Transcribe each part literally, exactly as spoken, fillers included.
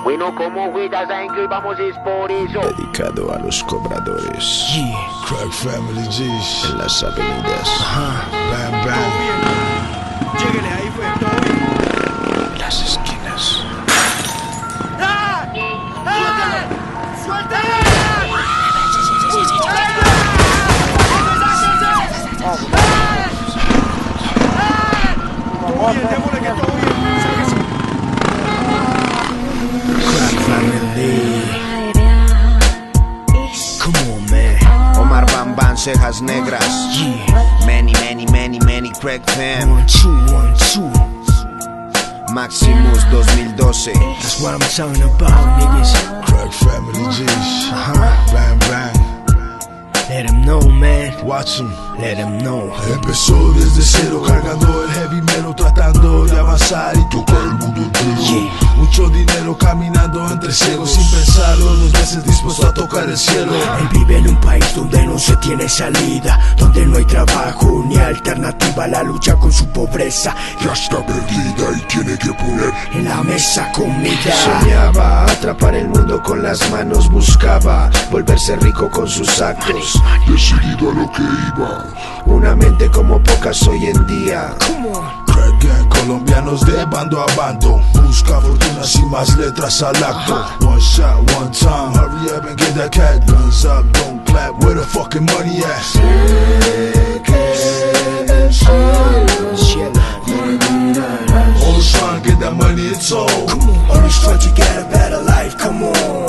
Bueno, como güey, ya saben que hoy vamos es por eso. Dedicado a los cobradores. Yeah. Crack Family G's. En las avenidas. Ajá. Bam, bam. Lléguele ahí, fue todo bien. En las esquinas. ¡Ah! ¡Ah! ¡Suelta! Todo bien, démosle que todo bien. Crack Family. Come on, man. Omar Bam Bam, cejas negras. Yeah. Many, many, many, many Crack Fam. One, two, one, two. Maximus dos mil doce. That's what I'm talking about, niggas. Crack Family G's. Uh-huh. Bam, bam. Let them know, man. Watch them. Let them know. Empezó desde cero, cargando el heavy metal, tratando de avanzar y tocar el mundo entero. Yeah. Mucho dinero caminando entre ciegos, sin pensarlo dos veces, dispuesto a tocar el cielo. Él vive en un país donde no se tiene salida, donde no hay trabajo ni alternativa a la lucha con su pobreza. Ya está perdida y tiene que poner en la mesa comida. Soñaba atrapar el mundo con las manos, buscaba volverse rico con sus actos, decidido a lo que iba, una mente como pocas hoy en día. Crack gang, colombianos de bando a bando, busca fortunas y más letras al acto. One shot, one time, hurry up and get that cat. Guns up, don't clap, where the fucking money at? Always trying to get that money, it's all. Always trying to get a better life, come on.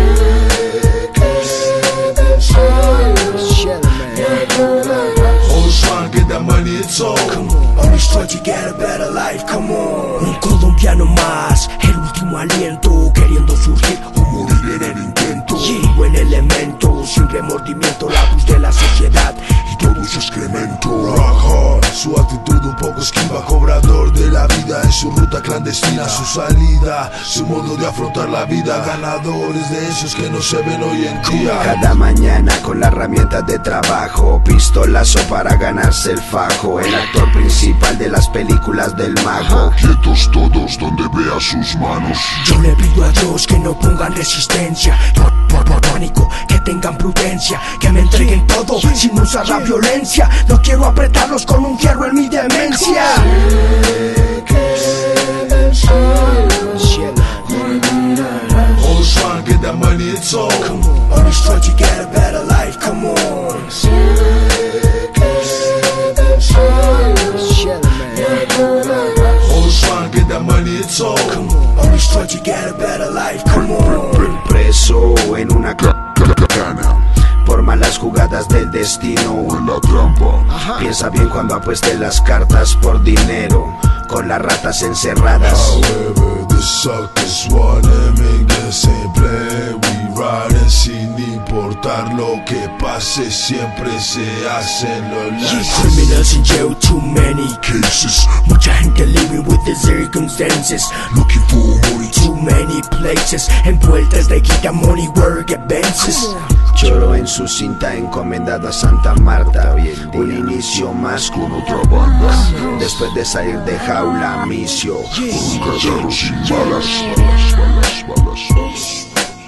Always trying to get that money, it's all. Always trying to get a better life, come on. Un colombiano más, el último aliento, queriendo surgir o morir en el intento. Y buen elemento, sin remordimiento, la luz de la sociedad y todo su excremento. Rock hard, su actitud un poco esquiva, cobrador de la vida en su ruta clandestina, su salida, su modo de afrontar la vida, ganadores de esos que no se ven hoy en día. Cada mañana con la herramienta de trabajo, pistolazo para ganarse el fajo, el actor principal de las películas del mago. Quietos todos donde vea sus manos. Yo le pido a Dios que no pongan resistencia, por, por, por pánico, que tengan prudencia, que me entreguen todo sin usar la violencia. No quiero apretarlos con un hierro en mi demencia. Always trying to get that money, it's all. Always trying to get a better life, come on. Always trying to get that money, it's all. Always trying to get a better life, come on. Preso en una Cana por malas jugadas del destino. en la trampa. Piensa bien cuando apueste las cartas por dinero, con las ratas encerradas. However, the suckers wanna make the same play. We riding sin importar lo que pase, siempre se hacen los lances. Criminals in jail, too many cases. Mucha gente living with the circumstances, looking for money, too many places. Envueltas de quita money, work advances. Lloró en su cinta encomendado a Santa Marta. Un inicio más con otra banda. Después de salir de jaula, misio. Un carro sin balas, balas, balas, balas.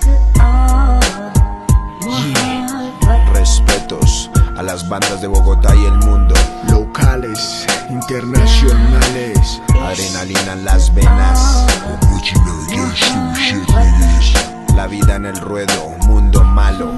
Respetos a las bandas de Bogotá y el mundo. Locales, internacionales. Adrenalina en las venas. Original gangster shit, niggas. La vida en el ruedo, mundo malo.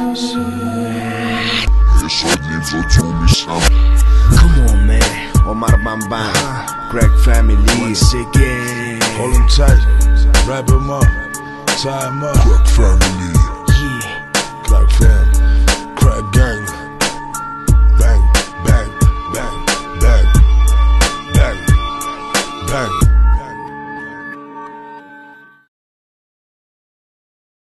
Eso lives up to me, Sam. Come on, man. Omar Bam Bam, Crack Family. Once again. Hold them tight, wrap them up, tie them up. Crack Family. Yeah. Crack Family.